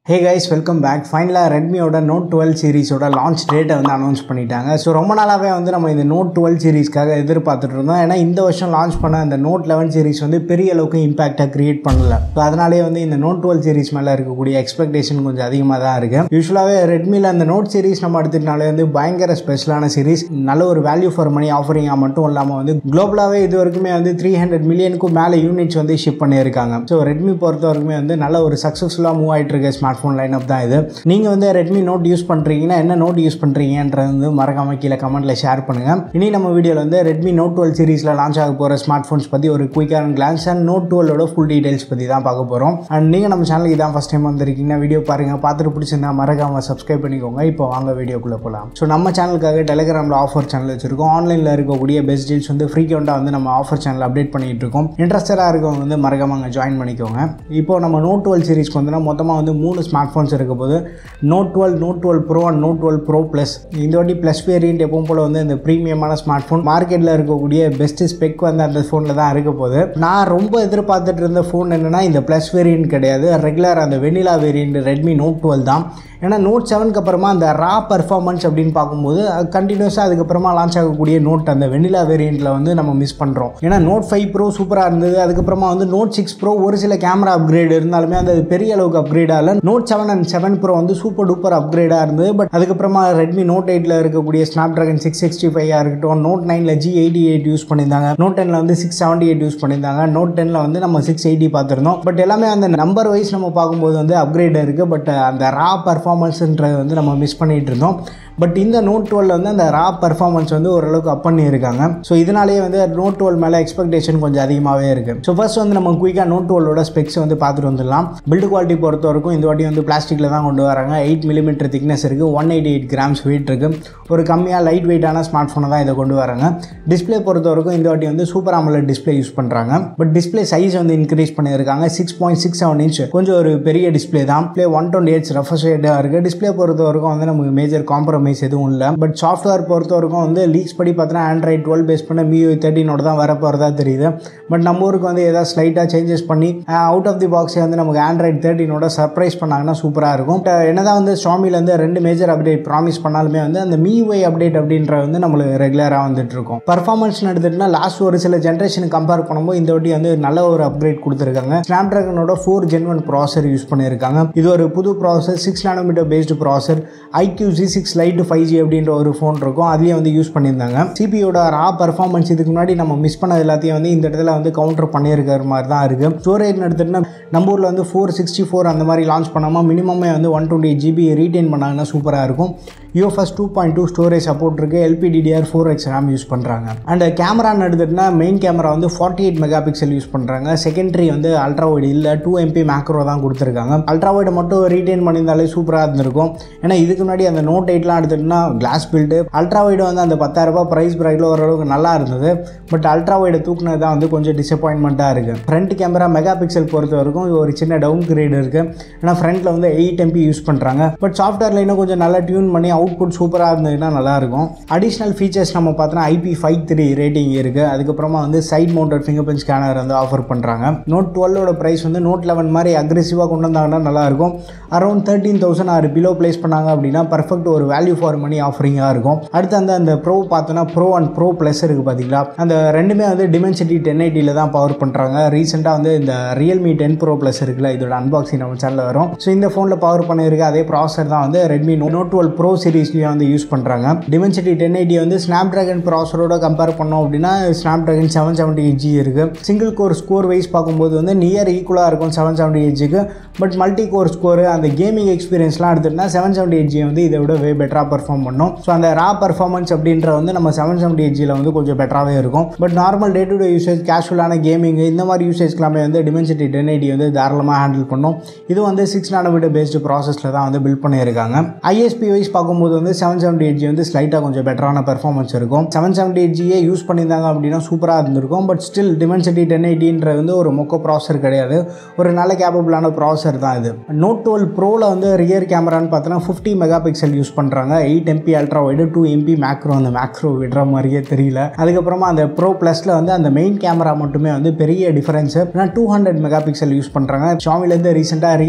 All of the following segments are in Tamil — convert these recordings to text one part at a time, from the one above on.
Hey guys, welcome back. Finally, Redmi Note 12 series launch date announce பண்ணிட்டாங்க. So ரொம்ப நாளாவே வந்து நம்ம இந்த Note 12 சீரிஸ்க்காக எதிர்பார்த்துட்டு இருந்தோம். ஏனா இந்த வருஷம் லான்ச் பண்ண அந்த Note 11 சீரிஸ் வந்து பெரிய அளவுக்கு இம்பாக்ட்டா கிரியேட் பண்ணல. So அதனாலே வந்து இந்த Note 12 சீரிஸ் மேல இருக்கக்கூடிய எக்ஸ்பெக்டேஷன் கொஞ்சம் அதிகமா தான் இருக்கு. யூசுவலாவே Redmiல அந்த Note சீரிஸ் நம்ம எடுத்துட்டாலே வந்து பயங்கர ஸ்பெஷலான சீரிஸ், நல்ல ஒரு வேல்யூ ஃபார் மணி ஆஃபரிங்கா மட்டும் இல்லாம வந்து குளோபலாவே இது வரைக்குமே வந்து 300 மில்லியனுக்கு மேல யூனிட்ஸ் வந்து ஷிப் பண்ணியிருக்காங்க. So Redmi பொறுத்த வரைக்குமே வந்து நல்ல ஒரு சக்சஸ்ஃபுல்லா மூவ் ஆயிட்டு இருக்க ஸ்மார்ட் ஃபோன் லைன் அப் தான் இது. நீங்க வந்து Redmi Note யூஸ் பண்றீங்கன்னா என்ன நோட் யூஸ் பண்றீங்கன்றது வந்து மறக்காம கீழே கமெண்ட்ல ஷேர் பண்ணுங்க. இனி நம்ம வீடியோல வந்து Redmi Note 12 சீரிஸ்ல லான்ச் ஆக போற ஸ்மார்ட் போன்ஸ் பத்தி ஒரு குயிக்கான கிளான்ஸ் அண்ட் Note 12 ஓட ஃபுல் டீடைல்ஸ் பத்தி தான் பார்க்க போறோம். அண்ட் நீங்க நம்ம சேனலுக்கு இதான் ஃபர்ஸ்ட் டைம் வந்திருக்கீங்கன்னா வீடியோ பாருங்க, பார்த்துட்டு பிடிச்சிருந்தா மறக்காம சப்ஸ்கிரைப் பண்ணிக்கோங்க. இப்போ வாங்க வீடியோக்குள்ள போலாம். ஸோ நம்ம சேனலுக்காக டெலிகிராம்ல ஆஃபர் சேனல் வச்சிருக்கோம். ஆன்லைன்ல இருக்கக்கூடிய பெஸ்ட் டீல்ஸ் வந்து ஃப்ரீக்வெண்டா வந்து நம்ம ஆஃபர் சேனல் அப்டேட் பண்ணிட்டு இருக்கோம். இன்ட்ரெஸ்டடா இருக்கவங்க வந்து மறக்காம அங்கே ஜாயின் பண்ணிக்கோங்க. இப்போ நம்ம Note 12 சீரிஸ்க்கு வந்து மொத்தமா வந்து 3 ஸ்மார்ட் போன்ஸ் இருக்க போது Note 12, Note 12 Pro and Note 12 Pro Plus. இந்த வாட்டி ப்ளஸ் வேரியன்ட் எப்பவும் போல வந்து இந்த ப்ரீமியமான ஸ்மார்ட் ஃபோன் மார்க்கெட்டில் இருக்கக்கூடிய பெஸ்ட் ஸ்பெக் வந்து அந்த ஃபோனில் தான் இருக்க போகுது. நான் ரொம்ப எதிர்பார்த்துட்டு இருந்த ஃபோன் என்னன்னா இந்த ப்ளஸ் வேரியன்ட் கிடையாது, ரெகுலர் அந்த வெனிலா வேரியன்ட் Redmi Note 12 தான். ஏன்னா Note 7க்கு அப்புறமா அந்த ரா பர்ஃபார்மன்ஸ் அப்படின்னு பார்க்கும்போது கண்டினியூஸாக அதுக்கப்புறமா லான்ச் ஆகக்கூடிய நோட் அந்த வெனிலா வேரியண்ட்டில் வந்து நம்ம மிஸ் பண்ணுறோம். ஏன்னா Note 5 Pro சூப்பராக இருந்தது. அதுக்கப்புறமா வந்து Note 6 Pro ஒரு சில கேமரா அப்கிரேட் இருந்தாலுமே அந்த பெரிய அளவுக்கு அப்கிரேட் ஆகல. Note 7 and 7 Pro வந்து சூப்பர் டூப்பர் அப்கிரேடாக இருந்தது. பட் அதுக்கப்புறமா Redmi Note 8ல இருக்கக்கூடிய Snapdragon 665 இருக்கட்டும், Note 9ல G88 யூஸ் பண்ணியிருந்தாங்க, Note 10ல வந்து 678 யூஸ் பண்ணியிருந்தாங்க, Note 10ல வந்து நம்ம 680 பார்த்துருந்தோம். பட் எல்லாமே அந்த நம்பர் வைஸ் நம்ம பார்க்கும்போது வந்து அப்கிரேட் இருக்குது. பட் அந்த ரா பர்ஃபார்மன்ஸ்ன்றது வந்து நம்ம மிஸ் பண்ணிட்டு இருந்தோம். பட் இந்த Note 12 வந்து அந்த ரா பர்ஃபார்மன்ஸ் வந்து ஓரளவுக்கு அப் பண்ணியிருக்காங்க. ஸோ இதனாலேயே வந்து Note 12 மேலே எக்ஸ்பெக்டேஷன் கொஞ்சம் அதிகமாகவே இருக்குது. ஸோ ஃபர்ஸ்ட் வந்து நம்ம குயிக்காக Note 12ஓட ஸ்பெக்ஸ் வந்து பார்த்துட்டு வந்துடலாம். பில்டு குவாலிட்டி பொறுத்த வரைக்கும் இந்த வாட்டி வந்து பிளாஸ்டிக்கில் தான் கொண்டு வராங்க. 8 mm திக்னஸ் இருக்குது, 188 grams வெயிட் இருக்குது. ஒரு கம்மியாக லைட் வெயிட்டான ஸ்மார்ட் ஃபோனை தான் இதை கொண்டு வராங்க. டிஸ்பிளே பொறுத்த வரைக்கும் இந்த வாட்டி வந்து சூப்பர் AMOLED டிஸ்பிளே யூஸ் பண்ணுறாங்க. பட் டிஸ்பிளே சைஸ் வந்து இன்க்ரீஸ் பண்ணியிருக்காங்க. 6.67 inch கொஞ்சம் ஒரு பெரிய டிஸ்பிளே தான். டிஸ்பிளே 128 ரெஃப்ரெஷ் ரேட்டாக இருக்குது. டிஸ்பிளே பொறுத்த வரைக்கும் வந்து நமக்கு மேஜர் காம்ப்ரமைஸ் எதுவும் இல்லை. பட் சாஃப்ட்வேர் பொறுத்த வரைக்கும் வந்து லீக்ஸ் படி பார்த்தீங்கன்னா Android 12 பேஸ் பண்ண MIUI 13 தான் வர போகிறதா தெரியுது. பட் நம்ம ஊருக்கு வந்து ஏதாவது ஸ்லைட்டாக சேஞ்சஸ் பண்ணி அவுட் ஆஃப் தி பாக்ஸே வந்து நமக்கு Android 13 சர்ப்ரைஸ் பண்ணாங்கன்னா சூப்பராக இருக்கும். என்னதான் வந்து xiaomiல வந்து 2 மேஜர் அப்டேட் ப்ராமிஸ் பண்ணாலுமே வந்து அந்த MIUI அப்டேட் அப்படின்ற வந்து நம்மளுக்கு ரெகுலராக வந்துட்டு இருக்கும். பர்ஃபார்மன்ஸ்னு எடுத்துட்டுனா லாஸ்ட் ஒரு சில ஜென்ரேஷனுக்கு கம்பேர் பண்ணும்போது இந்த வாட்டி வந்து நல்ல ஒரு அப்கிரேட் கொடுத்துருக்காங்க. Snapdragonோட 4 Gen 1 ப்ராசர் யூஸ் பண்ணியிருக்காங்க. இது ஒரு புது processor, 6 nm based processor. IQ Z6 Lite 5G அப்படின்ற ஒரு ஃபோன் இருக்கும், அதுலேயே வந்து யூஸ் பண்ணியிருந்தாங்க. சிபியோட ரா பர்ஃபார்மன்ஸ் இதுக்கு முன்னாடி நம்ம மிஸ் பண்ணது எல்லாத்தையும் வந்து இந்த இடத்துல வந்து கவுண்டர் பண்ணியிருக்கிற மாதிரி தான் இருக்குது. ஸ்டோரேஜ் எடுத்துட்டுனா நம்ம ஊரில் வந்து 464 அந்த மாதிரி லான்ச் பண்ணாமல் மினிமமே வந்து 128 GB ரீட்டைன் பண்ணாங்கன்னா சூப்பராக இருக்கும். UFS 2.2 ஸ்டோரேஜ் சப்போர்ட் இருக்குது. LPDDR4X RAM யூஸ் பண்ணுறாங்க. அண்ட் கேமரான்னு எடுத்துட்டுனா மெயின் கேமரா வந்து 48 மெகாபிக்சல் யூஸ் பண்ணுறாங்க. செகண்டரி வந்து அல்ட்ரா வைடு இல்லை, 2 MP மேக்ரோ தான் கொடுத்துருக்காங்க. அல்ட்ரா வைடு மட்டும் ரீட்டைன் பண்ணியிருந்தாலே சூப்பராக இருந்திருக்கும். ஏன்னா இதுக்கு முன்னாடி அந்த Note 8லாம் எடுத்துட்டுனா கிளாஸ் பில்டு, அல்ட்ரா வைடு வந்து அந்த 10,000 ரூபாய் ப்ரைஸ் ப்ரைஸில் ஓரளவுக்கு நல்லா இருந்தது. பட் அல்ட்ரா வைடு தூக்குனது தான் வந்து கொஞ்சம் டிசப்பாயின்மெண்ட்டாக இருக்குது. ஃப்ரண்ட் கேமரா மெகாபிக்சல் பொறுத்த வரைக்கும் ஒரு சின்ன டவுன் கிரேட் இருக்குது. ஏன்னா ஃப்ரண்ட்டில் வந்து 8 MP யூஸ் பண்ணுறாங்க. பட் சாஃப்ட்வேரில் இன்னும் கொஞ்சம் நல்லா டியூன் பண்ணி அவுட்புட் சூப்பராக இருந்ததுன்னா நல்லாயிருக்கும். அடிஷ்னல் ஃபீச்சர்ஸ் நம்ம பார்த்தோன்னா IP53 ரேட்டிங் இருக்குது. அதுக்கப்புறமா வந்து side mounted fingerprint scanner வந்து ஆஃபர் பண்ணுறாங்க. Note 12ஓட ப்ரைஸ் வந்து Note 11 மாதிரி அக்ரெசிவாக கொண்டு வந்தாங்கன்னா நல்லாயிருக்கும். அரௌண்ட் 13,000 ஆர் பிலோ ப்ளேஸ் பண்ணாங்க அப்படின்னா பர்ஃபெக்ட் ஒரு வேல்யூ ஃபார் மணி ஆஃபரிங்காக இருக்கும். அடுத்து அந்த ப்ரோ பார்த்தோன்னா Pro and Pro Plus இருக்குது பார்த்தீங்களா, அந்த ரெண்டுமே வந்து Dimensity 1080ல தான் பவர் பண்ணுறாங்க. ரீசெண்டாக வந்து இந்த Realme 10 Pro Plus இருக்குல்ல, இதோட அன்பாக்சிங் நம்ம சேனலில் வரும். ஸோ இந்த ஃபோனில் பவர் பண்ணியிருக்க அதே ப்ராசர் தான் வந்து Redmi Note 12 Pro சீரிஸ்லேயே வந்து யூஸ் பண்ணுறாங்க. Dimensity 1080 வந்து Snapdragon ப்ராசரோட கம்பேர் பண்ணோம் அப்படின்னா Snapdragon 778G இருக்குது. சிங்கிள் கோர் ஸ்கோர் வைஸ் பார்க்கும்போது வந்து நியர் ஈக்குவலாக இருக்கும் 778Gக்கு. பட் மல்டி கோர் ஸ்கோர் அந்த கேமிங் எக்ஸ்பீரியன்ஸ்லாம் எடுத்துகிட்டா 778G வந்து இதை விட வே பெட்டராக பர்ஃபார்ம் பண்ணும். ஸோ அந்த ரா பர்ஃபார்மன்ஸ் அப்படின்ற வந்து நம்ம 778Gல வந்து கொஞ்சம் பெட்டராகவே இருக்கும். But normal day to day usage, கேஷுவலான கேமிங் இந்த மாதிரி யூசேஜ்க்கெல்லாமே வந்து Dimensity 1080 வந்து தாராளமாக ஹேண்டில் பண்ணும். இது வந்து 6 nm பேஸ்டு ப்ராசஸில் தான் வந்து பில்ட் பண்ணியிருக்காங்க. ISP வைஸ் பார்க்கும்போது வந்து 778G வந்து ஸ்லைட்டாக கொஞ்சம் பெட்டரான பெர்ஃபார்மன்ஸ் இருக்கும். 778Gயே யூஸ் பண்ணியிருந்தாங்க அப்படின்னா சூப்பராக இருந்திருக்கும். பட் ஸ்டில் Dimensity 1080 வந்து ஒரு மொக்க ப்ராசர் கிடையாது, ஒரு நல்ல கேப்பபிளான ப்ராசர் தான் இது. Note 12 Proல வந்து ரியர் கேமரான்னு பார்த்தோன்னா 50 மெகாபிக்சல் யூஸ் பண்ணுறாங்க. 8 MP ultra wide, 2 MP macro. அந்த மேக்ரோ விடுற மாதிரியே தெரியல. அதுக்கப்புறமா அந்த Pro Plusல வந்து அந்த மெயின் கேமரா மட்டுமே வந்து பெரிய டிஃபரன்ஸ். 200 மெகாபிக்சல் யூஸ் பண்ணுறாங்க. xiaomiலேருந்து ரீசெண்டாக ரியர் அந்த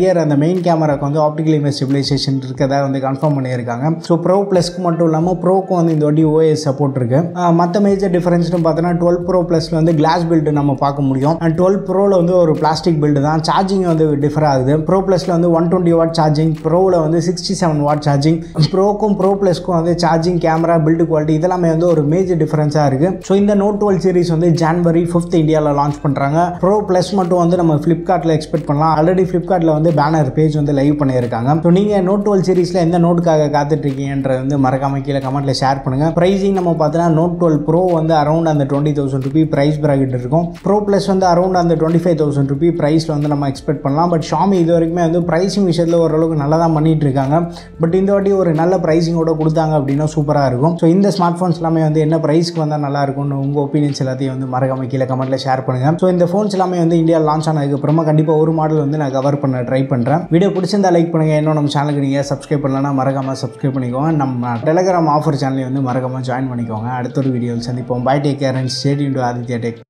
மெயின் கேமராக்கு வந்து ஆப்டிகல் இமேஜ் ஸ்டெபிலைசேஷன் இருக்கதா வந்து கன்ஃபார்ம் பண்ணியிருக்காங்க. ஸோ ப்ரோ ப்ளஸ்க்கு மட்டும் இல்லாமல் ப்ரோக்கும் வந்து இந்த வாட்டி OS சப்போர்ட் இருக்கு. மற்ற மேஜர் டிஃபரன்ஸ்னு பார்த்தோன்னா 12 Pro ப்ளஸ்ல வந்து கிளாஸ் பில்டு நம்ம பார்க்க முடியும். அண்ட் 12 Proல வந்து ஒரு பிளாஸ்டிக் பில்டு தான். சார்ஜிங் வந்து டிஃபர் ஆகுது. ப்ரோ ப்ளஸ்ல வந்து 120 வாட் சார்ஜிங், ப்ரோவில் வந்து 67 வாட் சார்ஜிங். ப்ரோக்கும் ப்ரோ ப்ளஸ்க்கும் வந்து சார்ஜிங், கேமரா, பில்டு குவாலிட்டி இதெல்லாமே வந்து ஒரு மேஜர் டிஃபரன்ஸாக இருக்கு. ஸோ இந்த Note 12 சீரிஸ் வந்து January 5th இந்தியாவில் லான்ச் பண்ணுறாங்க. ப்ரோ ப்ளஸ் மட்டும் வந்து நம்ம ஃப்ளிப்கார்ட்டில் எக்ஸ்பெக்ட் பண்ணலாம். ஆல்ரெடி ஃப்ளிப்கார்ட்டில் வந்து பேனர் பேஜ் வந்து லைவ் பண்ணியிருக்காங்க. ஸோ நீங்கள் Note 12 சீரிஸில் எந்த நோட்டுக்காக காத்துட்ருக்கீங்கன்றது வந்து மறக்காம கீழே கமெண்ட்டில் ஷேர் பண்ணுங்கள். ப்ரைஸிங் நம்ம பார்த்தோன்னா Note 12 Pro வந்து அரௌண்ட் அந்த 20,000 ரூபி ப்ரைஸ் ப்ராக்கெட் இருக்கும். ப்ரோ ப்ளஸ் வந்து அரௌண்ட் அந்த 25,000 ரூபி ப்ரைஸில் வந்து நம்ம எக்ஸ்பெக்ட் பண்ணலாம். பட் xiaomi இது வரைக்குமே வந்து ப்ரைஸிங் விஷயத்தில் ஓரளவுக்கு நல்லா தான் பண்ணிட்டு இருக்காங்க. பட் இந்த வாட்டி ஒரு நல்ல ப்ரைஸிங்கோட கொடுத்தாங்க அப்படின்னா சூப்பராக இருக்கும். ஸோ இந்த ஸ்மார்ட் ஃபோன்ஸ் எல்லாமே வந்து என்ன ப்ரைஸ்க்கு வந்தால் நல்லா இருக்கும்னு உங்கள் ஒப்பீனியன்ஸ் எல்லாத்தையும் வந்து மறக்காம கீழே கமெண்ட்டில் ஷேர் பண்ணுங்கள். ஸோ இந்த ஃபோன்ஸ் எல்லாமே வந்து இந்தியா லான்ச் ஆனதுக்கப்புறமா கண்டிப்பாக ஒரு மாடல் வந்து நான் கவர் பண்ண ட்ரை பண்ணுறேன். வீடியோ பிடிச்சிருந்தா லைக் பண்ணுங்கள். இன்னும் நம்ம சேனலுக்கு நீங்கள் சப்ஸ்கிரைப் பண்ணலன்னா மறக்காமல் சப்ஸ்கிரைப் பண்ணிக்கோங்க. நம்ம டெலிகிராம் ஆஃபர் சேனலையும் வந்து மறக்காமல் ஜாயின் பண்ணிக்கோங்க. அடுத்த ஒரு வீடியோவில் சந்திப்போம். Bye, take care and stay tuned Aditya tech.